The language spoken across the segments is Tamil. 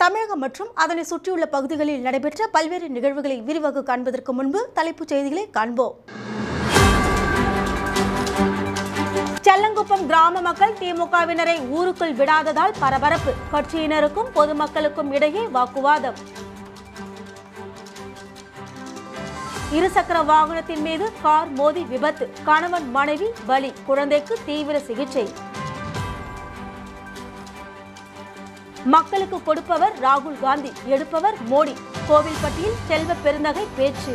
தமிழகம் மற்றும் அதனை சுற்றியுள்ள பகுதிகளில் நடைபெற்ற பல்வேறு நிகழ்வுகளை விரிவாக காண்பதற்கு முன்பு தலைப்புச் செய்திகளை காண்போம். செல்லங்குப்பம் கிராம மக்கள் திமுகவினரை ஊருக்குள் விடாததால் பரபரப்பு. கட்சியினருக்கும் பொதுமக்களுக்கும் இடையே வாக்குவாதம். இருசக்கர வாகனத்தின் மீது கார் மோதி விபத்து. கணவன் மனைவி பலி. குழந்தைக்கு தீவிர சிகிச்சை. மக்களுக்கு கொடுப்பவர் ராகுல் காந்தி, எடுப்பவர் மோடி. கோவில்பட்டியில் செல்வ பெருந்தகை பேச்சு.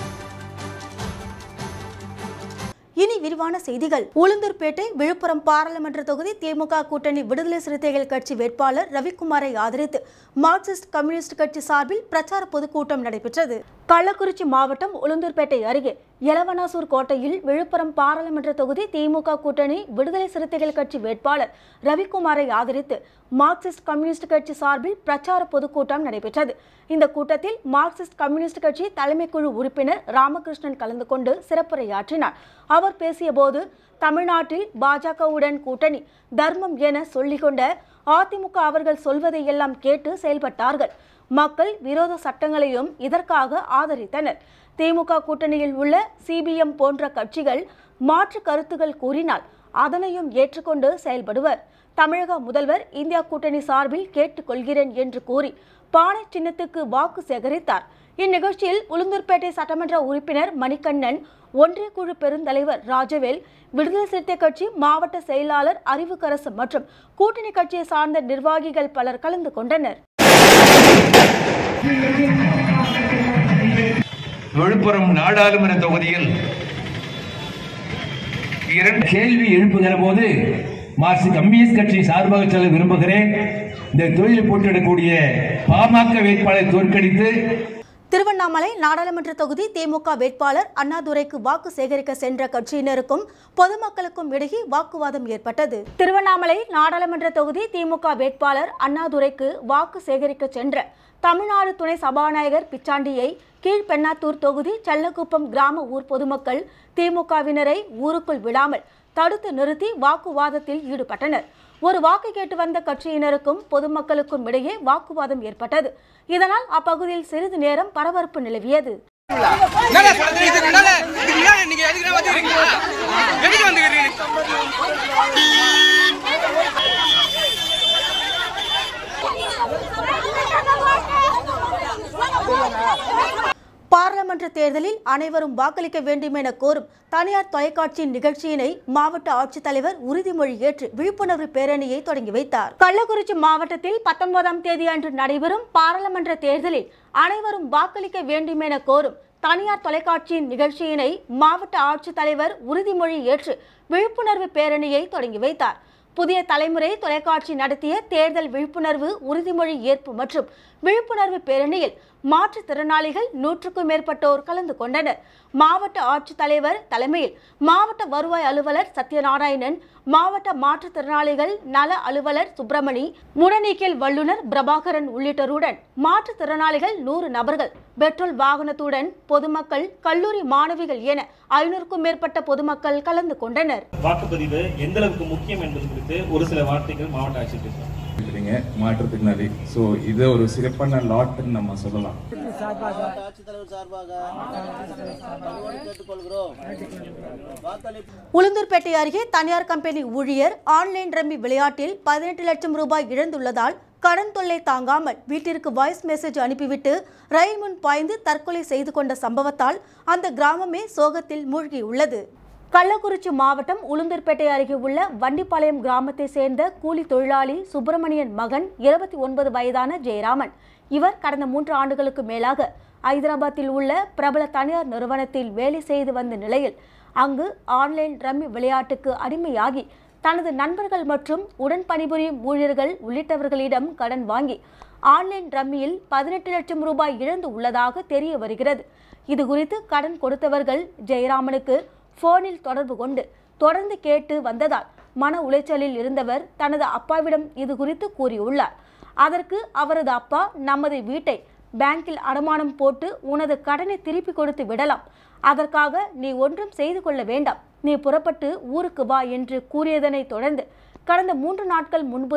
இனி விரிவான செய்திகள். உளுந்தூர்பேட்டை விழுப்புரம் பாராளுமன்ற தொகுதி திமுக கூட்டணி விடுதலை சிறுத்தைகள் கட்சி வேட்பாளர் ரவிக்குமாரை ஆதரித்து மார்க்சிஸ்ட் கம்யூனிஸ்ட் கட்சி சார்பில் பிரச்சார பொதுக்கூட்டம் நடைபெற்றது. கள்ளக்குறிச்சி மாவட்டம் உளுந்தூர்பேட்டை அருகே எலவனாசூர் கோட்டையில் விழுப்புரம் பாராளுமன்ற தொகுதி திமுக கூட்டணி விடுதலை சிறுத்தைகள் கட்சி வேட்பாளர் ரவிக்குமாரை ஆதரித்து மார்க்சிஸ்ட் கம்யூனிஸ்ட் கட்சி சார்பில் பிரச்சார பொதுக்கூட்டம் நடைபெற்றது. இந்த கூட்டத்தில் மார்க்சிஸ்ட் கம்யூனிஸ்ட் கட்சி தலைமை குழு உறுப்பினர் ராமகிருஷ்ணன் கலந்து கொண்டு சிறப்புரையாற்றினார். அவர் பேசியபோது தமிழ்நாட்டில் பாஜகவுடன் கூட்டணி தர்மம் என சொல்லிக்கொண்ட அதிமுக அவர்கள் சொல்வதையெல்லாம் கேட்டு செயல்பட்டார்கள். மக்கள் விரோத சட்டங்களையும் இதற்காக ஆதரித்தனர். திமுக கூட்டணியில் உள்ள சிபிஎம் போன்ற கட்சிகள் மாற்று கருத்துகள் கூறினால் அதனையும் ஏற்றுக்கொண்டு செயல்படுவர். தமிழக முதல்வர் இந்தியா கூட்டணி சார்பில் கேட்டுக்கொள்கிறேன் என்று கூறி பானை சின்னத்துக்கு வாக்கு சேகரித்தார். இந்நிகழ்ச்சியில் உளுந்தூர்பேட்டை சட்டமன்ற உறுப்பினர் மணிகண்ணன், ஒன்றிய குழு பெருந்தலைவர் ராஜவேல், விடுதலை சிறுத்தை கட்சி மாவட்ட செயலாளர் அறிவுக்கரசு மற்றும் கூட்டணி கட்சியை சார்ந்த நிர்வாகிகள் பலர் கலந்து கொண்டனர். விழுப்புரம் நாடாளுமன்ற தொகுதியில் இரண்டு கேள்வி எழுப்புகிற போது மார்க்சிஸ்ட் கம்யூனிஸ்ட் கட்சி சார்பாக சொல்ல விரும்புகிறேன். இந்த தொழில் போட்டியிடக்கூடிய பாமக வேட்பாளரை தோற்கடித்து திருவண்ணாமலை நாடாளுமன்ற தொகுதி திமுக வேட்பாளர் அண்ணாதுரைக்கு வாக்கு சேகரிக்க சென்ற கட்சியினருக்கும் பொதுமக்களுக்கும் இடையே வாக்குவாதம் ஏற்பட்டது. திருவண்ணாமலை நாடாளுமன்ற தொகுதி திமுக வேட்பாளர் அண்ணாதுரைக்கு வாக்கு சேகரிக்க சென்ற தமிழ்நாடு துணை சபாநாயகர் பிச்சாண்டியை கீழ்பெண்ணாத்தூர் தொகுதி செல்லக்குப்பம் கிராம ஊர் பொதுமக்கள் திமுகவினரை ஊருக்குள் விடாமல் தடுத்து நிறுத்தி வாக்குவாதத்தில் ஈடுபட்டனர். ஒரு வாக்கு கேட்டு வந்த கட்சியினருக்கும் பொதுமக்களுக்கும் இடையே வாக்குவாதம் ஏற்பட்டது. இதனால் அப்பகுதியில் சிறிது நேரம் பரபரப்பு நிலவியது. பாராளுமன்ற தேர்தலில் அனைவரும் வாக்களிக்க வேண்டும் என கோரும் தனியார் தொலைக்காட்சியின் நிகழ்ச்சியினை மாவட்ட ஆட்சித்தலைவர் உறுதிமொழி ஏற்று விழிப்புணர்வு பேரணியை தொடங்கி வைத்தார். கள்ளக்குறிச்சி மாவட்டத்தில் 19ஆம் தேதி அன்று நடைபெறும் பாராளுமன்ற தேர்தலில் அனைவரும் வாக்களிக்க வேண்டும் என கோரும் தனியார் தொலைக்காட்சியின் நிகழ்ச்சியினை மாவட்ட ஆட்சித்தலைவர் உறுதிமொழி ஏற்று விழிப்புணர்வு பேரணியை தொடங்கி வைத்தார். புதிய தலைமுறை தொலைக்காட்சி நடத்திய தேர்தல் விழிப்புணர்வு உறுதிமொழி ஏற்பு மற்றும் விழிப்புணர்வு பேரணியில் மாற்றுத்திறனாளிகள் 100க்கும் மேற்பட்டோர் கலந்து கொண்டனர். மாவட்ட ஆட்சித்தலைவர் தலைமையில் மாவட்ட வருவாய் அலுவலர் சத்யநாராயணன், மாவட்ட மாற்றுத்திறனாளிகள் நல அலுவலர் சுப்பிரமணி, முடநீக்கல் வல்லுநர் பிரபாகரன் உள்ளிட்டோருடன் மாற்றுத்திறனாளிகள் 100 நபர்கள், பெட்ரோல் வாகனத்துடன் பொதுமக்கள், கல்லூரி மாணவிகள் என 500க்கும் மேற்பட்ட பொதுமக்கள் கலந்து கொண்டனர். வாக்குப்பதிவு எந்த அளவுக்கு முக்கியம் என்பது குறித்து ஒரு சில வார்த்தைகள் மாவட்ட ஆட்சியர் மாற்றுத்திறனாளி. ஸோ இது ஒரு சிறப்பான லாட்னு நம்ம சொல்லலாம். உளுந்தூர்பேட்டை அருகே தனியார் கம்பெனி ஊழியர் ஆன்லைன் ரம்மி விளையாட்டில் 18 லட்சம் ரூபாய் இழந்துள்ளதால் கடன் தொல்லை தாங்காமல் வீட்டிற்கு வாய்ஸ் மெசேஜ் அனுப்பிவிட்டு ரயில் முன் பாய்ந்து தற்கொலை செய்து கொண்ட சம்பவத்தால் அந்த கிராமமே சோகத்தில் மூழ்கியுள்ளது. கள்ளக்குறிச்சி மாவட்டம் உளுந்தூர்பேட்டை அருகே உள்ள வண்டிப்பாளையம் கிராமத்தை சேர்ந்த கூலி தொழிலாளி சுப்பிரமணியன் மகன் 29 வயதான ஜெயராமன். இவர் கடந்த 3 ஆண்டுகளுக்கு மேலாக ஐதராபாத்தில் உள்ள பிரபல தனியார் நிறுவனத்தில் வேலை செய்து வந்த நிலையில் அங்கு ஆன்லைன் ரம்மி விளையாட்டுக்கு அடிமையாகி தனது நண்பர்கள் மற்றும் உடன் பணிபுரியும் ஊழியர்கள் உள்ளிட்டவர்களிடம் கடன் வாங்கி ஆன்லைன் ரம்மியில் 18 லட்சம் ரூபாய் இழந்து உள்ளதாக தெரிய வருகிறது. இதுகுறித்து கடன் கொடுத்தவர்கள் ஜெயராமனுக்கு போனில் தொடர்பு கொண்டு தொடர்ந்து கேட்டு வந்ததால் மன உளைச்சலில் இருந்தவர் தனது அப்பாவிடம் இது குறித்து கூறியுள்ளார். அதற்கு அவரது அப்பா, நமது வீட்டை பேங்கில் அடமானம் போட்டு உனது கடனை திருப்பி கொடுத்து விடலாம், அதற்காக நீ ஒன்றும் செய்து கொள்ள வேண்டாம், நீ புறப்பட்டு ஊருக்கு வா என்று கூறியதனை தொடர்ந்து கடந்த 3 நாட்கள் முன்புதான்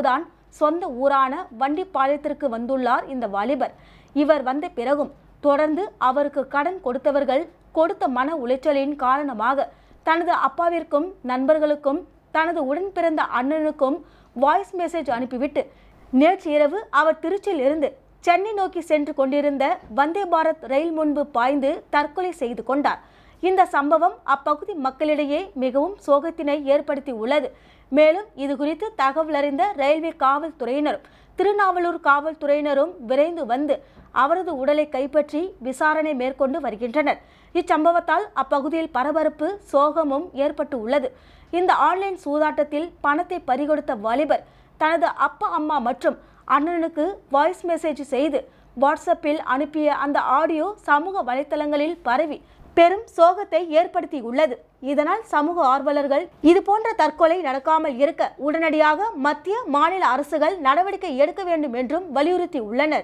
சொந்த ஊரான வண்டிப்பாளையத்திற்கு வந்துள்ளார் இந்த வாலிபர். இவர் வந்த பிறகும் தொடர்ந்து அவருக்கு கடன் கொடுத்தவர்கள் கொடுத்த மன உளைச்சலின் காரணமாக தனது அப்பாவிற்கும் நண்பர்களுக்கும் தனது உடன் பிறந்த அண்ணனுக்கும் வாய்ஸ் மெசேஜ் அனுப்பிவிட்டு நேற்று இரவு அவர் திருச்சியில் இருந்து சென்னை நோக்கி சென்று கொண்டிருந்த வந்தே பாரத் ரயில் முன்பு பாய்ந்து தற்கொலை செய்து கொண்டார். இந்த சம்பவம் அப்பகுதி மக்களிடையே மிகவும் சோகத்தினை ஏற்படுத்தி உள்ளது. மேலும் இது குறித்து தகவல் அறிந்த ரயில்வே காவல்துறையினரும் திருநாவலூர் காவல்துறையினரும் விரைந்து வந்து அவரது உடலை கைப்பற்றி விசாரணை மேற்கொண்டு வருகின்றனர். இச்சம்பவத்தால் அப்பகுதியில் பரபரப்பு சோகமும் ஏற்பட்டு உள்ளது. இந்த ஆன்லைன் சூதாட்டத்தில் பணத்தை பறிகொடுத்த வாலிபர் தனது அப்பா அம்மா மற்றும் அண்ணனுக்கு வாய்ஸ் மெசேஜ் செய்து வாட்ஸ்அப்பில் அனுப்பிய அந்த ஆடியோ சமூக வலைத்தளங்களில் பரவி பெரும் சோகத்தை ஏற்படுத்தியுள்ளது. இதனால் சமூக ஆர்வலர்கள் இதுபோன்ற தற்கொலை நடக்காமல் இருக்க உடனடியாக மத்திய மாநில அரசுகள் நடவடிக்கை எடுக்க வேண்டும் என்றும் வலியுறுத்தி உள்ளனர்.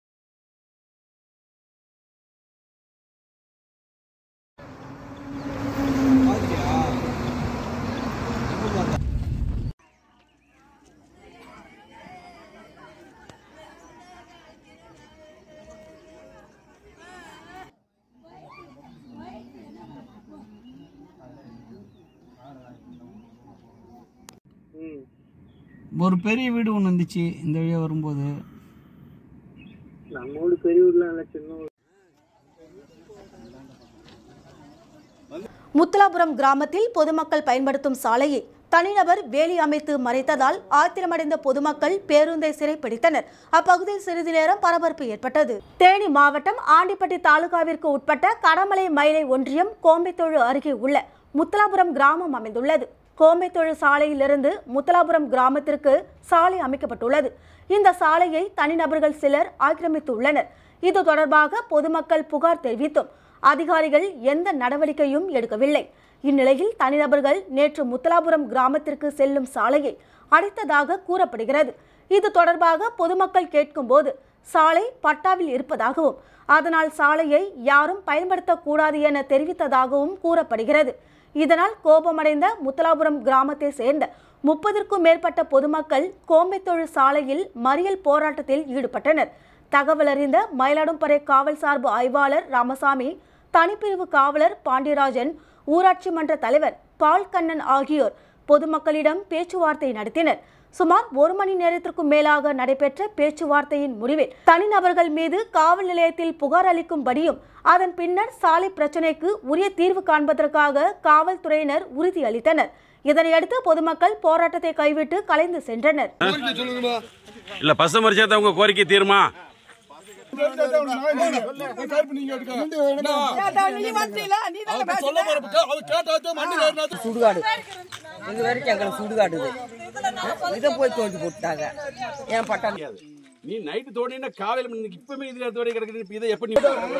ஒரு பெரிய வீடு ஒன்று இருந்துச்சு இந்த வழியாக வரும்போது. நம்மளோட பெரிய வீடுலாம் இல்லை, சின்ன. முத்தலாபுரம் கிராமத்தில் பொதுமக்கள் பயன்படுத்தும் சாலையை தனிநபர் வேலி அமைத்து மறைத்ததால் ஆத்திரமடைந்த பொதுமக்கள் பேருந்தை சிறைப்பிடித்தனர். அப்பகுதியில் சிறிது நேரம் பரபரப்பு ஏற்பட்டது. தேனி மாவட்டம் ஆண்டிப்பட்டி தாலுகாவிற்கு உட்பட்ட கடமலை மயிலை ஒன்றியம் கோம்பைத்தோடு அருகே உள்ள முத்தலாபுரம் கிராமம் அமைந்துள்ளது. கோம்பைத்தோடு சாலையிலிருந்து முத்தலாபுரம் கிராமத்திற்கு சாலை அமைக்கப்பட்டுள்ளது. இந்த சாலையை தனிநபர்கள் சிலர் ஆக்கிரமித்துள்ளனர். இது தொடர்பாக பொதுமக்கள் புகார் தெரிவித்தும் அதிகாரிகள் எந்த நடவடிக்கையும் எடுக்கவில்லை. இந்நிலையில் தனிநபர்கள் நேற்று முத்தலாபுரம் கிராமத்திற்கு செல்லும் சாலையை அடைத்ததாக கூறப்படுகிறது. இது தொடர்பாக பொதுமக்கள் கேட்கும்போது சாலை பட்டாவில் இருப்பதாகவும் அதனால் சாலையை யாரும் பயன்படுத்தக்கூடாது என தெரிவித்ததாகவும் கூறப்படுகிறது. இதனால் கோபமடைந்த முத்தலாபுரம் கிராமத்தை சேர்ந்த 30க்கும் மேற்பட்ட பொதுமக்கள் கோம்பைத்தோடு சாலையில் மறியல் போராட்டத்தில் ஈடுபட்டனர். தகவல் அறிந்த மயிலாடுதுறை காவல் சார்பு ஆய்வாளர் ராமசாமி, தனிப்பிரிவு காவலர் பாண்டியராஜன், ஊராட்சி மன்ற தலைவர் பால்கண்ணன் ஆகியோர் பொதுமக்களிடம் பேச்சுவார்த்தை நடத்தினர். சுமார் 1 மணி நேரத்திற்கும் மேலாக நடைபெற்ற பேச்சுவார்த்தையின் முடிவில் தனிநபர்கள் மீது காவல் நிலையத்தில் புகார் அளிக்கும்படியும் அதன் பின்னர் சாலை பிரச்சினைக்கு உரிய தீர்வு காண்பதற்காக காவல்துறையினர் உறுதியளித்தனர். இதனையடுத்து பொதுமக்கள் போராட்டத்தை கைவிட்டு கலைந்து சென்றனர். இல்ல பஸ் மறிச்சா உங்க கோரிக்கை தீருமா? சுடுகாடு இது வரைக்கும் எங்களுக்கு சுடுகாடு இதை போய் தோண்டி போட்டாங்க. ஏன் பட்டம் நீ நைட்டு தோண்டினா காலையில இப்பவுமே இதுல தோண்டி கிடக்குது. இதை எப்படி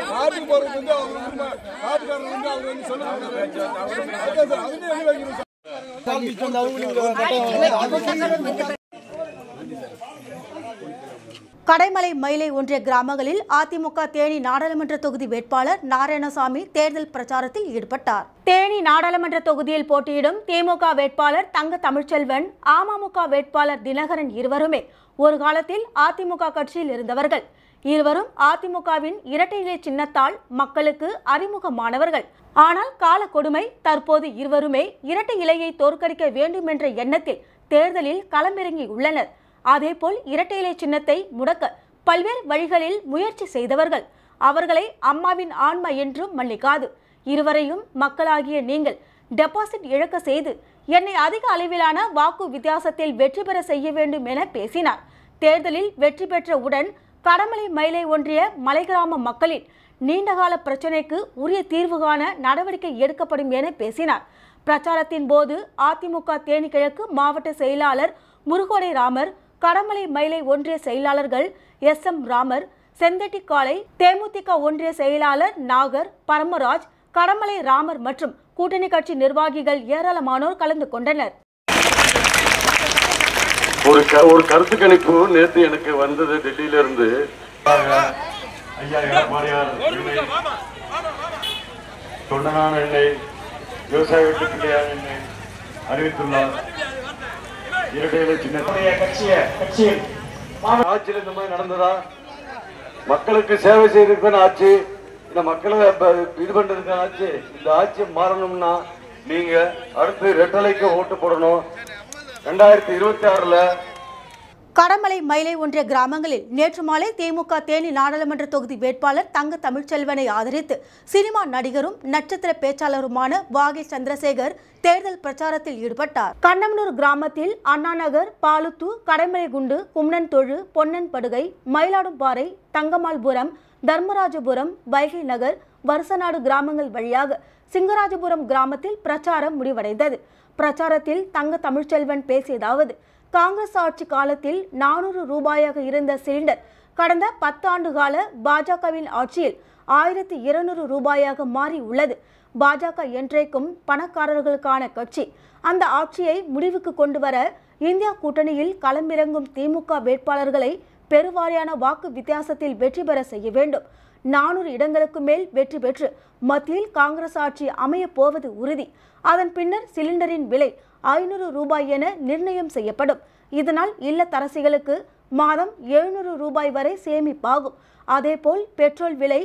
கடைமலை மயிலை ஒன்றிய கிராமங்களில் அதிமுக தேனி நாடாளுமன்ற தொகுதி வேட்பாளர் நாராயணசாமி தேர்தல் பிரச்சாரத்தில் ஈடுபட்டார். தேனி நாடாளுமன்ற தொகுதியில் போட்டியிடும் திமுக வேட்பாளர் தங்க தமிழ்ச்செல்வன், அமமுக வேட்பாளர் தினகரன் இருவருமே ஒரு காலத்தில் அதிமுக கட்சியில் இருந்தவர்கள். இருவரும் அதிமுகவின் இரட்டை இலை சின்னத்தால் மக்களுக்கு அறிமுகமானவர்கள். ஆனால் கால கொடுமை தற்போது இருவருமே இரட்டை இலையை தோற்கடிக்க வேண்டும் என்ற எண்ணத்தில் தேர்தலில் களமிறங்கியுள்ளனர். அதேபோல் இரட்டை இலை சின்னத்தை முடக்க பல்வேறு வழிகளில் முயற்சி செய்தவர்கள். அவர்களை அம்மாவின் ஆன்மா என்றும் மன்னிக்காது. இருவரையும் மக்களாகிய நீங்கள் டெபாசிட் இழக்க செய்து என்னை அதிக அளவிலான வாக்கு வித்தியாசத்தில் வெற்றி பெற செய்ய வேண்டும் என பேசினார். தேர்தலில் வெற்றி பெற்றவுடன் கடமலை மயிலை ஒன்றிய மலை கிராம மக்களின் நீண்டகால பிரச்சினைக்கு உரிய தீர்வு காண நடவடிக்கை எடுக்கப்படும் என பேசினார். பிரச்சாரத்தின் போது அதிமுக தேனி கிழக்கு மாவட்ட செயலாளர் முருகோடை ராமர், கடமலை மயிலை ஒன்றிய செயலாளர்கள் SM ராமர், செந்தட்டிக்காலை, தேமுதிக ஒன்றிய செயலாளர் நாகர், பரமராஜ், கடமலை ராமர் மற்றும் கூட்டணி கட்சி நிர்வாகிகள் ஏராளமானோர் கலந்து கொண்டனர். ஒரு கருத்து கணிப்பு நேற்று எனக்கு வந்தது டெல்லியில இருந்து. தொண்டனான எண்ணெய், விவசாய வெட்டுக்கிட்டையான எண்ணெய் அறிவித்துள்ளார். இரட்டை இலை சின்னத்தில் ஆட்சியில் இந்த மாதிரி நடந்ததா? மக்களுக்கு சேவை செய்யறதுக்கு ஆட்சி, இந்த மக்களை இது பண்றதுக்கு ஆட்சி. இந்த ஆட்சி மாறணும்னா நீங்க அடுத்து ரெட்டலைக்கு ஓட்டு போடணும். 2026 கடமலை மயிலை ஒன்றிய கிராமங்களில் நேற்று மாலை திமுக தேனி நாடாளுமன்ற தொகுதி வேட்பாளர் தங்க தமிழ்ச்செல்வனை ஆதரித்து சினிமா நடிகரும் நட்சத்திர பேச்சாளருமான வாகை சந்திரசேகர் தேர்தல் பிரச்சாரத்தில் ஈடுபட்டார். கண்ணமனூர் கிராமத்தில் அண்ணாநகர், பாலுத்து, கடமலைகுண்டு, கும்னன்தொழு, பொன்னன்படுகை, மயிலாடும்பாறை, தங்கமால்புரம், தர்மராஜபுரம், வைகை நகர், வருசநாடு கிராமங்கள் வழியாக சிங்கராஜபுரம் கிராமத்தில் பிரச்சாரம் முடிவடைந்தது. பிரச்சாரத்தில் தங்க தமிழ்ச்செல்வன் பேசியதாவது: காங்கிரஸ் ஆட்சி காலத்தில் 400 ரூபாயாக இருந்த சிலிண்டர் கடந்த 10 ஆண்டு கால பாஜகவின் ஆட்சியில் 1200 ரூபாயாக மாறி உள்ளது. பாஜக என்றைக்கும் பணக்காரர்களுக்கான கட்சி. அந்த ஆட்சியை முடிவுக்கு கொண்டு வர இந்தியா கூட்டணியில் களமிறங்கும் திமுக வேட்பாளர்களை பெருவாரியான வாக்கு வித்தியாசத்தில் வெற்றி பெற செய்ய வேண்டும். 400 இடங்களுக்கு மேல் வெற்றி பெற்று மத்தியில் காங்கிரஸ் ஆட்சி அமைய போவது உறுதி. அதன் பின்னர் சிலிண்டரின் விலை 500 ரூபாய் என நிர்ணயம் செய்யப்படும். இதனால் இல்லத்தரசிகளுக்கு மாதம் 700 ரூபாய் வரை சேமிப்பாகும். அதேபோல் பெட்ரோல் விலை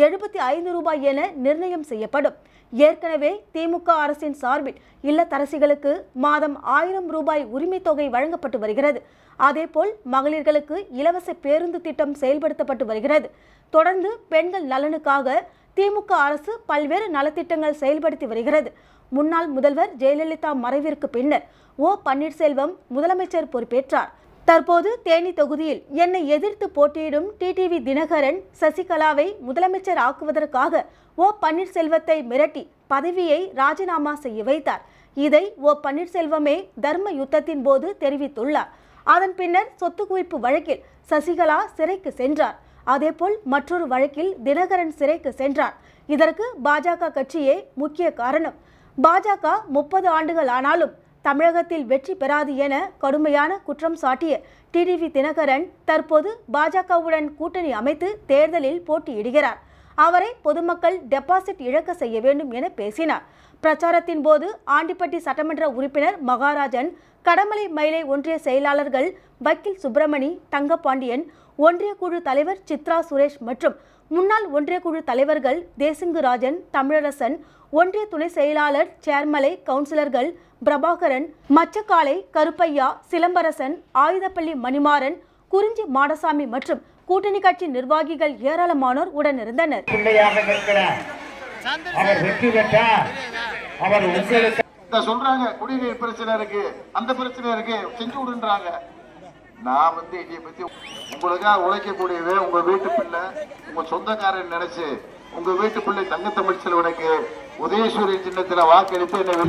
75 ரூபாய் என நிர்ணயம் செய்யப்படும். ஏற்கனவே திமுக அரசின் சார்பில் இல்லத்தரசிகளுக்கு மாதம் 1000 ரூபாய் உரிமை தொகை வழங்கப்பட்டு வருகிறது. அதேபோல் மகளிர்களுக்கு இலவச பேருந்து திட்டம் செயல்படுத்தப்பட்டு வருகிறது. தொடர்ந்து பெண்கள் நலனுக்காக திமுக அரசு பல்வேறு நலத்திட்டங்கள் செயல்படுத்தி வருகிறது. முன்னாள் முதல்வர் ஜெயலலிதா மறைவிற்கு பின்னர் ஓ பன்னீர்செல்வம் முதலமைச்சர் பொறுப்பேற்றார். தற்போது தேனி தொகுதியில் என்னை எதிர்த்து போட்டியிடும் டிடிவி தினகரன் சசிகலாவை முதலமைச்சர் ஆக்குவதற்காக ஓ பன்னீர்செல்வத்தை மிரட்டி பதவியை ராஜினாமா செய்ய வைத்தார். இதை ஓ பன்னீர்செல்வமே தர்ம யுத்தத்தின் போது தெரிவித்துள்ளார். அதன் பின்னர் சொத்து குவிப்பு வழக்கில் சசிகலா சிறைக்கு சென்றார். அதேபோல் மற்றொரு வழக்கில் தினகரன் சிறைக்கு சென்றார். இதற்கு பாஜக கட்சியே முக்கிய காரணம். பாஜக 30 ஆண்டுகள் ஆனாலும் தமிழகத்தில் வெற்றி பெறாது என கடுமையான குற்றம் சாட்டிய டிடிவி தினகரன் தற்போது பாஜகவுடன் கூட்டணி அமைத்து தேர்தலில் போட்டியிடுகிறார். அவரை பொதுமக்கள் டெபாசிட் இழக்க செய்ய வேண்டும் என பேசினார். பிரச்சாரத்தின் போது ஆண்டிப்பட்டி சட்டமன்ற உறுப்பினர் மகாராஜன், கடமலை மயிலை ஒன்றிய செயலாளர்கள் வக்கீல் சுப்பிரமணி, தங்கபாண்டியன், ஒன்றிய குழு தலைவர் சித்ரா சுரேஷ் மற்றும் முன்னாள் ஒன்றிய குழு தலைவர்கள் தேசிங்குராஜன், தமிழரசன், ஒன்றிய துணை செயலாளர் சேர்மலை, கவுன்சிலர்கள் பிரபாகரன், மச்சக்காலை, கருப்பையா, சிலம்பரசன், ஆயுதப்பள்ளி மணிமாறன், குறிஞ்சி மாடசாமி மற்றும் கூட்டணி கட்சி நிர்வாகிகள் ஏராளமானோர் உடனிருந்தனர். சொல்றாங்க குடிநீர் பிரச்சனை இருக்கு, அந்த பிரச்சனை இருக்கு, செஞ்சு விடுன்றாங்க. நான் இதை பத்தி உங்களுக்காக உழைக்கக்கூடியது உங்க வீட்டு பிள்ளை, உங்க சொந்தக்காரன் நினைச்சு உங்க வீட்டு பிள்ளை தங்க தமிழ்ச்செல்வனுக்கு உதயசூரிய சின்னத்துல வாக்களித்து என்னை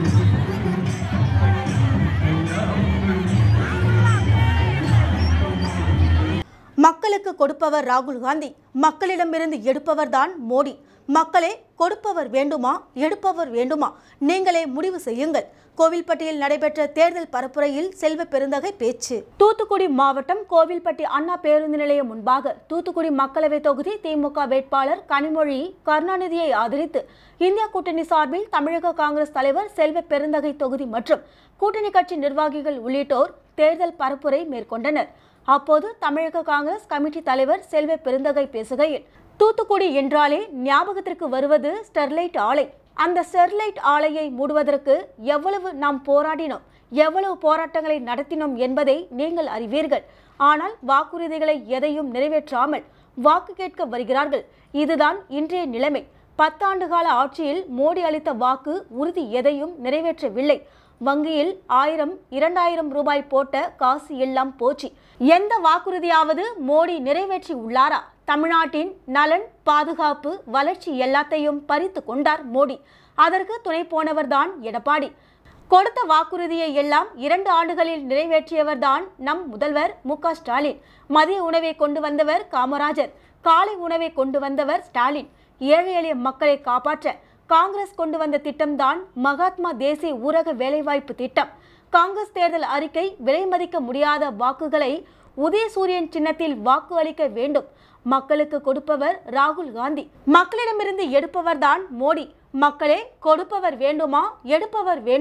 மக்களுக்கு கொடுப்பவர் ராகுல் காந்தி, மக்களிடமிருந்து எடுப்பவர் தான் மோடி. மக்களே, கொடுப்பவர் வேண்டுமா எடுப்பவர் வேண்டுமா நீங்களே முடிவு செய்யுங்கள். கோவில்பட்டியில் நடைபெற்ற தேர்தல் பரப்புரையில் செல்வ பெருந்தகை பேச்சு. தூத்துக்குடி மாவட்டம் கோவில்பட்டி அண்ணா பேருந்து நிலையம் முன்பாக தூத்துக்குடி மக்களவை தொகுதி திமுக வேட்பாளர் கனிமொழி கருணாநிதியை ஆதரித்து இந்தியா கூட்டணி சார்பில் தமிழக காங்கிரஸ் தலைவர் செல்வ பெருந்தகை தொகுதி மற்றும் கூட்டணி கட்சி நிர்வாகிகள் உள்ளிட்டோர் தேர்தல் பரப்புரை மேற்கொண்டனர். அப்போது தமிழக காங்கிரஸ் கமிட்டி தலைவர் செல்வ பெருந்தகை பேசுகையில், தூத்துக்குடி என்றாலே ஞாபகத்திற்கு வருவது ஸ்டெர்லைட் ஆலை. அந்த ஸ்டெர்லைட் ஆலையை மூடுவதற்கு எவ்வளவு நாம் போராடினோம், எவ்வளவு போராட்டங்களை நடத்தினோம் என்பதை நீங்கள் அறிவீர்கள். ஆனால் வாக்குறுதிகளை எதையும் நிறைவேற்றாமல் வாக்கு கேட்க வருகிறார்கள். இதுதான் இன்றைய நிலைமை. 10 ஆண்டு கால ஆட்சியில் மோடி அளித்த வாக்கு உறுதி எதையும் நிறைவேற்றவில்லை. வங்கியில் 1000, 2000 ரூபாய் போட்ட காசு எல்லாம் போச்சு. எந்த வாக்குறுதியாவது மோடி நிறைவேற்றி உள்ளாரா? தமிழ்நாட்டின் நலன், பாதுகாப்பு, வளர்ச்சி எல்லாத்தையும் பறித்து கொண்டார் மோடி. அதற்கு துணை போனவர்தான் எடப்பாடி. கொடுத்த வாக்குறுதியை எல்லாம் 2 ஆண்டுகளில் நிறைவேற்றியவர்தான் நம் முதல்வர் மு.க. ஸ்டாலின். மதிய உணவை கொண்டு வந்தவர் காமராஜர், காலை உணவை கொண்டு வந்தவர் ஸ்டாலின். ஏழை எளிய மக்களை காப்பாற்ற காங்கிரஸ் கொண்டு வந்த திட்டம்தான் மகாத்மா தேசிய ஊரக வேலைவாய்ப்பு திட்டம். காங்கிரஸ் தேர்தல் அறிக்கை விலை மதிக்க முடியாத வாக்குகளை உதயசூரியன் சின்னத்தில் வாக்கு அளிக்க வேண்டும். மக்களுக்கு கொடுப்பவர் ராகுல் காந்தி, மக்களிடமிருந்து எடுப்பவர் தான் மோடி. மக்களே, கொடுப்பவர் வேண்டுமா எடுப்பவர் வேண்டுமா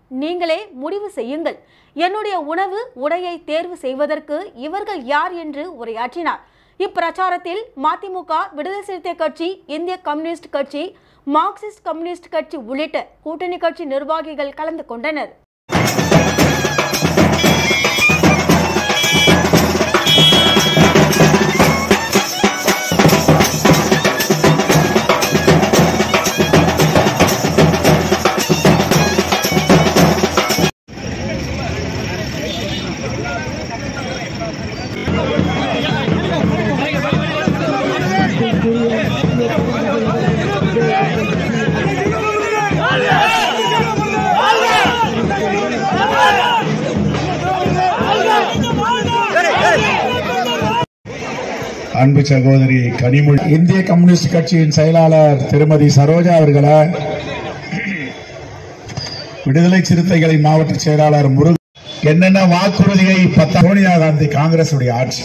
நீங்களே முடிவு செய்யுங்கள். என்னுடைய உணவு உடையை தேர்வு செய்வதற்கு இவர்கள் யார் என்று உரையாற்றினார். இப்பிரச்சாரத்தில் மதிமுக, விடுதலை சிறுத்தை கட்சி, இந்திய கம்யூனிஸ்ட் கட்சி, மார்க்சிஸ்ட் கம்யூனிஸ்ட் கட்சி உள்ளிட்ட கூட்டணி கட்சி நிர்வாகிகள் கலந்து கொண்டனர். அன்பு சகோதரி கனிமொழி, இந்திய கம்யூனிஸ்ட் கட்சியின் செயலாளர் திருமதி சரோஜா அவர்களை, விடுதலை சிறுத்தைகளின் மாவட்ட செயலாளர் முருகன், என்னென்ன வாக்குறுதியை சோனியா காந்தி காங்கிரஸ் ஆட்சி.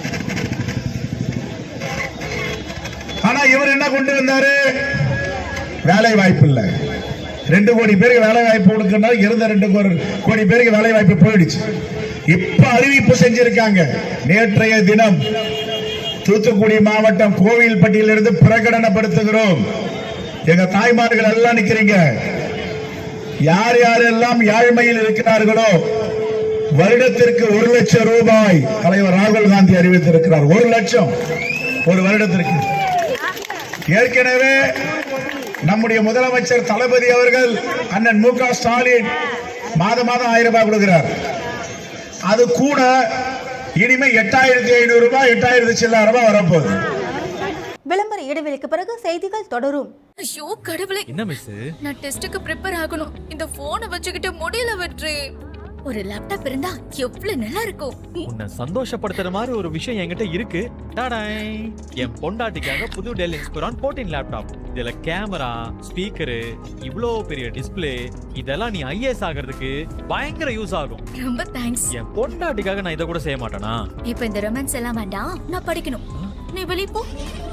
ஆனா இவர் என்ன கொண்டு வந்தாரு? வேலை வாய்ப்பு இல்ல. 2 கோடி பேருக்கு வேலை வாய்ப்பு கொடுக்கணும். இருந்த 2 கோடி பேருக்கு வேலை வாய்ப்பு போயிடுச்சு. இப்ப அறிவிப்பு செஞ்சிருக்காங்க. நேற்றைய தினம் தூத்துக்குடி மாவட்டம் கோவில்பட்டியிலிருந்து பிரகடனப்படுத்துகிறோம். எங்க தாய்மார்கள் எல்லாம் நிக்கிறீங்க. யார் யாரெல்லாம் ஏழ்மையில் இருக்கிறார்களோ வருடத்திற்கு 1 லட்சம் ரூபாய் தலைவர் ராகுல் காந்தி அறிவித்திருக்கிறார். 1 லட்சம் ஒரு வருடத்திற்கு. ஏற்கனவே நம்முடைய முதலமைச்சர் தளபதி அவர்கள் அண்ணன் மு க ஸ்டாலின் மாதம் 1000 ரூபாய் கொடுக்கிறார். அது கூட இனிமே 8500 ரூபாய், 8000 சில்லற ரூபாய் வரப்போகுது. விளம்பர இடைவெளிக்கு பிறகு செய்திகள் தொடரும். ஐயோ கடவுளே, என்ன மிஸ்? நான் டெஸ்டுக்கு ப்ரிப்பேர் ஆகணும். இந்த போனை வச்சுக்கிட்டு முடியல வெற்றி. ஒரு லேப்டாப் இருந்தா எவ்வளவு நல்லா இருக்கும். உன்னை சந்தோஷப்படுத்துற மாதிரி ஒரு விஷயம் என்கிட்ட இருக்கு. டாடாய், என் பொண்டாட்டிக்காக புது டெல் இன்ஸ்பிரான் 14 லேப்டாப். இதுல கேமரா, ஸ்பீக்கர், இவ்ளோ பெரிய டிஸ்பிளே, இதெல்லாம் நீ ஐஏஎஸ் ஆகிறதுக்கு பயங்கர யூஸ் ஆகும். ரொம்ப தேங்க்ஸ். என் பொண்டாட்டிக்காக நான் இதை கூட செய்ய மாட்டேனா? இப்போ இந்த ரொமான்ஸ் எல்லாம் வேண்டாம், நான் படிக்கணும். நீ வெளிய போ.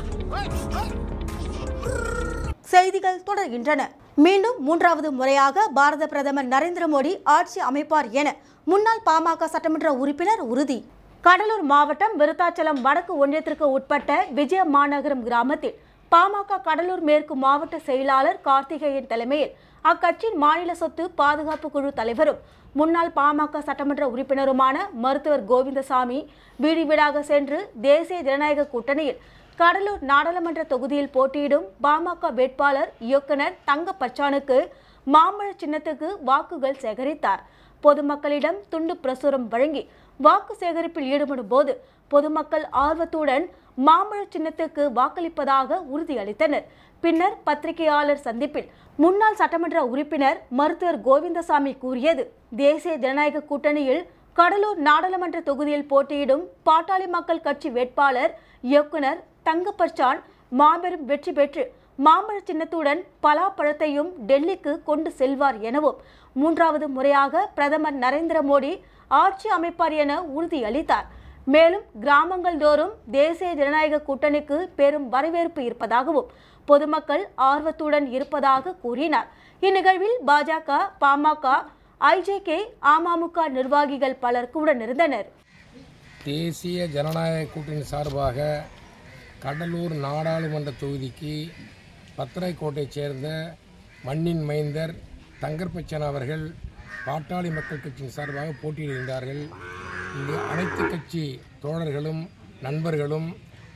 செய்திகள் தொடர்கின்றன. மீண்டும் 3வது முறையாக பாரத பிரதமர் நரேந்திர மோடி ஆட்சி அமைப்பார் என முன்னாள் பாமக சட்டமன்ற உறுப்பினர் உறுதி. கடலூர் மாவட்டம் விருத்தாச்சலம் வடக்கு ஒன்றியத்திற்கு உட்பட்ட விஜய மாநகரம் கிராமத்தில் பாமக கடலூர் மேற்கு மாவட்ட செயலாளர் கார்த்திகேயன் தலைமையில் அக்கட்சியின் மாநில சொத்து பாதுகாப்பு குழு தலைவரும் முன்னாள் பாமக சட்டமன்ற உறுப்பினருமான மருத்துவர் கோவிந்தசாமி வீடு வீடாக சென்று தேசிய ஜனநாயக கூட்டணியில் கடலூர் நாடாளுமன்ற தொகுதியில் போட்டியிடும் பாமக வேட்பாளர் இயக்குனர் தங்கப்பச்சானுக்கு மாம்பழ சின்னத்துக்கு வாக்குகள் சேகரித்தார். பொதுமக்களிடம் துண்டு பிரசுரம் வழங்கி வாக்கு சேகரிப்பில் ஈடுபடும் போது பொதுமக்கள் ஆர்வத்துடன் மாம்பழ சின்னத்துக்கு வாக்களிப்பதாக உறுதியளித்தனர். பின்னர் பத்திரிகையாளர் சந்திப்பில் முன்னாள் சட்டமன்ற உறுப்பினர் மருத்துவர் கோவிந்தசாமி கூறியது, தேசிய ஜனநாயக கூட்டணியில் கடலூர் நாடாளுமன்ற தொகுதியில் போட்டியிடும் பாட்டாளி மக்கள் கட்சி வேட்பாளர் இயக்குனர் தங்கப்பச்சான் மாபெரும் வெற்றி பெற்று மாம்பழ சின்னத்துடன் பலாப்பழத்தையும் டெல்லிக்கு கொண்டு செல்வார் எனவும் 3வது முறையாக பிரதமர் நரேந்திர மோடி ஆட்சி அமைப்பார் என உறுதியளித்தார். மேலும் கிராமங்கள் தோறும் தேசிய ஜனநாயக கூட்டணிக்கு பெரும் வரவேற்பு இருப்பதாகவும் பொதுமக்கள் ஆர்வத்துடன் இருப்பதாக கூறினார். இந்நிகழ்வில் பாஜக, பாமக, ஐஜேகே, அமமுக நிர்வாகிகள் பலர் உடனிருந்தனர். தேசிய ஜனநாயக கூட்டணி சார்பாக கடலூர் நாடாளுமன்ற தொகுதிக்கு பத்திரைக்கோட்டைச் சேர்ந்த மண்ணின் மைந்தர் தங்கப்பச்சான் அவர்கள் பாட்டாளி மக்கள் கட்சியின் சார்பாக போட்டியிடுகின்றார்கள். இங்கு அனைத்து கட்சி தோழர்களும் நண்பர்களும்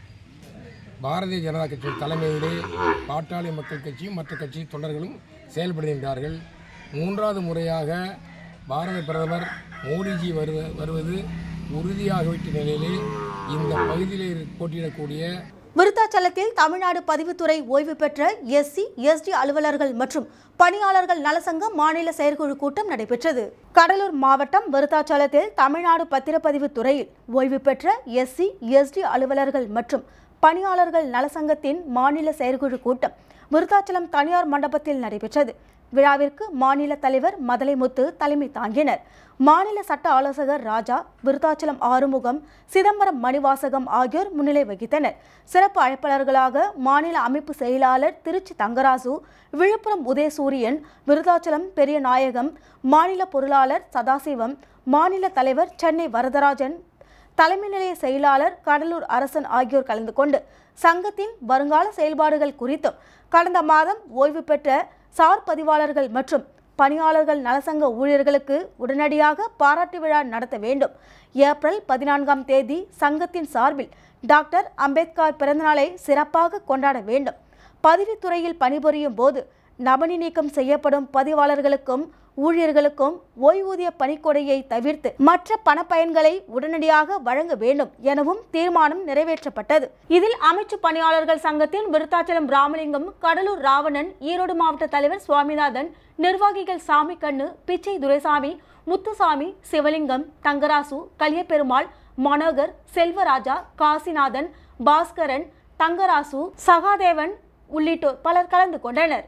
பாரதிய ஜனதா கட்சியின் தலைமையிலே பாட்டாளி மக்கள் கட்சியும் மற்ற கட்சி தொண்டர்களும் செயல்படுகின்றார்கள். 3வது முறையாக பாரத பிரதமர் மோடிஜி வருவது உறுதியாகிவிட்ட நிலையிலே இந்த பகுதியில் போட்டியிடக்கூடிய விருத்தாச்சலத்தில் தமிழ்நாடு பதிவுத்துறை ஓய்வு பெற்ற எஸ்சி, எஸ்டி அலுவலர்கள் மற்றும் பணியாளர்கள் நலசங்க மாநில செயற்குழு கூட்டம் நடைபெற்றது. கடலூர் மாவட்டம் விருத்தாச்சலத்தில் தமிழ்நாடு பத்திரப்பதிவு துறையில் ஓய்வு பெற்ற எஸ்சி, எஸ்டி அலுவலர்கள் மற்றும் பணியாளர்கள் நலசங்கத்தின் மாநில செயற்குழு கூட்டம் விருத்தாச்சலம் தனியார் மண்டபத்தில் நடைபெற்றது. விழாவிற்கு மாநில தலைவர் மதலைமுத்து தலைமை தாங்கினர். மாநில சட்ட ஆலோசகர் ராஜா, விருத்தாச்சலம் ஆறுமுகம், சிதம்பரம் மணிவாசகம் ஆகியோர் முன்னிலை வகித்தனர். சிறப்பு அழைப்பாளர்களாக மாநில அமைப்பு செயலாளர் திருச்சி தங்கராசு, விழுப்புரம் உதயசூரியன், விருத்தாச்சலம் பெரியநாயகம், மாநில பொருளாளர் சதாசிவம், மாநில தலைவர் சென்னை வரதராஜன், தலைமை நிலைய செயலாளர் கடலூர் அரசன் ஆகியோர் கலந்து கொண்டு சங்கத்தின் வருங்கால செயல்பாடுகள் குறித்தும் கடந்த மாதம் ஓய்வு பெற்ற சார் பதிவாளர்கள் மற்றும் பணியாளர்கள் நலசங்க ஊழியர்களுக்கு உடனடியாக பாராட்டு விழா நடத்த வேண்டும். ஏப்ரல் 14ஆம் தேதி சங்கத்தின் சார்பில் டாக்டர் அம்பேத்கர் பிறந்தநாளை சிறப்பாக கொண்டாட வேண்டும். பதிவுத்துறையில் பணிபுரியும் போது நபனி நீக்கம் செய்யப்படும் பதிவாளர்களுக்கும் ஊழியர்களுக்கும் ஓய்வூதிய பணிக்கொடையை தவிர்த்து மற்ற பணப்பயன்களை உடனடியாக வழங்க வேண்டும் எனவும் தீர்மானம் நிறைவேற்றப்பட்டது. இதில் அமைச்சு பணியாளர்கள் சங்கத்தின் விருத்தாச்சலம் ராமலிங்கம், கடலூர் ராவணன், ஈரோடு மாவட்ட தலைவர் சுவாமிநாதன், நிர்வாகிகள் சாமி கண்ணு, பிச்சை துரைசாமி, முத்துசாமி, சிவலிங்கம், தங்கராசு, கலியபெருமாள், மனோகர், செல்வராஜா, காசிநாதன், பாஸ்கரன், தங்கராசு, சகாதேவன் உள்ளிட்டோர் பலர் கலந்து கொண்டனர்.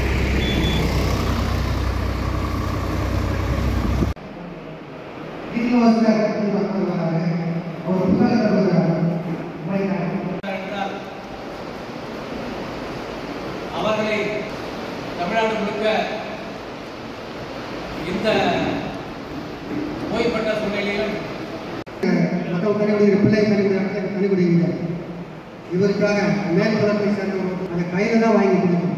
அவர்களை தமிழ்நாடு முழுக்க இந்த நோய்பட்ட சூழ்நிலையிலும் இவருக்காக மேல்புறத்தை சேர்ந்தவர்கள் அந்த கையில தான் வாங்கி கொடுக்கணும்.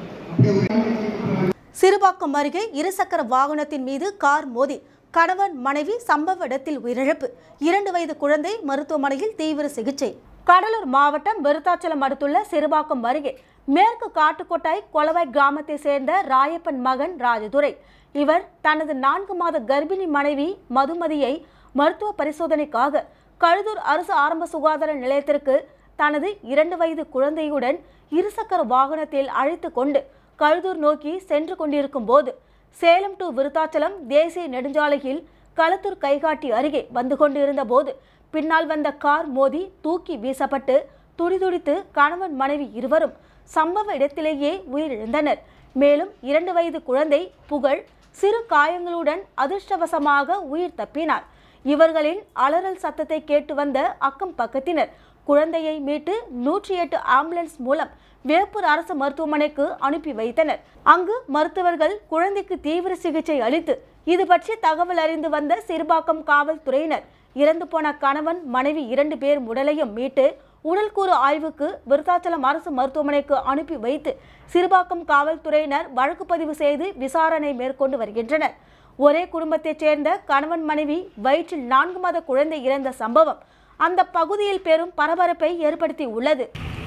சிறுபாக்கம் அருகே இருசக்கர வாகனத்தின் மீது கார் மோதி கணவன் மனைவி சம்பவ இடத்தில் உயிரிழப்பு. 2 வயது குழந்தை மருத்துவமனையில் தீவிர சிகிச்சை. கடலூர் மாவட்டம் விருத்தாச்சலம் அடுத்துள்ள சிறுபாக்கம் அருகே மேற்கு காட்டுக்கொட்டாய் கொளவாய் கிராமத்தை சேர்ந்த ராயப்பன் மகன் ராஜதுரை. இவர் தனது 4 மாத கர்ப்பிணி மனைவி மதுமதியை மருத்துவ பரிசோதனைக்காக கழுதூர் அரசு ஆரம்ப சுகாதார நிலையத்திற்கு தனது 2 வயது குழந்தையுடன் இருசக்கர வாகனத்தில் அழைத்து கொண்டு கழுதூர் நோக்கி சென்று கொண்டிருக்கும் போது சேலம் டு விருத்தாச்சலம் தேசிய நெடுஞ்சாலையில் களத்தூர் கைகாட்டி அருகே வந்து கொண்டிருந்த போது பின்னால் வந்த கார் மோதி தூக்கி வீசப்பட்டு துடிதுடித்து கணவன் மனைவி இருவரும் சம்பவ இடத்திலேயே உயிரிழந்தனர். மேலும் 2 வயது குழந்தை புகழ் சிறு காயங்களுடன் அதிர்ஷ்டவசமாக உயிர் தப்பினார். இவர்களின் அலறல் சத்தத்தை கேட்டு வந்த அக்கம் பக்கத்தினர் குழந்தையை மீட்டு 108 ஆம்புலன்ஸ் மூலம் வேப்பூர் அரசு மருத்துவமனைக்கு அனுப்பி வைத்தனர். அங்கு மருத்துவர்கள் குழந்தைக்கு தீவிர சிகிச்சை அளித்து இது பற்றி தகவல் அறிந்து வந்த சிறுபாக்கம் காவல்துறையினர் இறந்து போன கணவன் மனைவி 2 பேர் உடலையும் மீட்டு உடல்கூறு ஆய்வுக்கு விருத்தாச்சலம் அரசு மருத்துவமனைக்கு அனுப்பி வைத்து சிறுபாக்கம் காவல்துறையினர் வழக்கு பதிவு செய்து விசாரணை மேற்கொண்டு வருகின்றனர். ஒரே குடும்பத்தைச் சேர்ந்த கணவன் மனைவி வயிற்றில் 4 மாத குழந்தை இறந்த சம்பவம் அந்த பகுதியில் பெரும் பரபரப்பை ஏற்படுத்தி உள்ளது.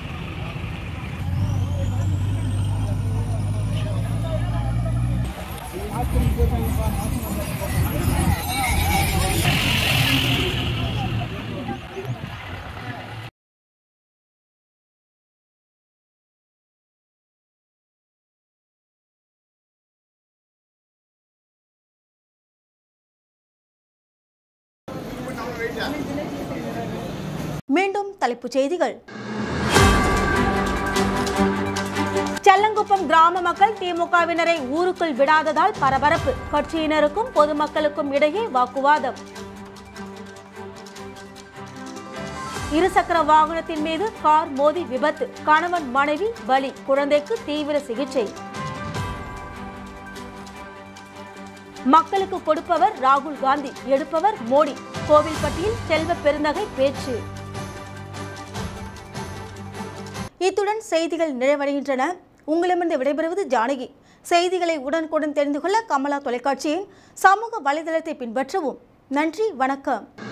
மீண்டும் தலைப்புச் செய்திகள். செல்லங்குப்பம் கிராம மக்கள் திமுகவினரை ஊருக்குள் விடாததால் பரபரப்பு. கட்சியினருக்கும் பொதுமக்களுக்கும் இடையே வாக்குவாதம். இருசக்கர வாகனத்தின் மீது கார் மோதி விபத்து. கணவன் மனைவி பலி. குழந்தைக்கு தீவிர சிகிச்சை. மக்களுக்கு கொடுப்பவர் ராகுல் காந்தி, எடுப்பவர் மோடி. கோவில்பட்டியில் செல்வ பெருந்தகை பேச்சு. இத்துடன் செய்திகள் நிறைவடைகின்றன. உங்களிடமிருந்து விடைபெறுவது ஜானகி. செய்திகளை உடனுக்குடன் தெரிந்து கொள்ள கமலா தொலைக்காட்சியின் சமூக வலைதளத்தை பின்பற்றவும். நன்றி, வணக்கம்.